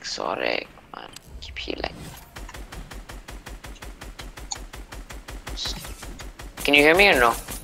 Sorry, man. Keep healing. Can you hear me or no?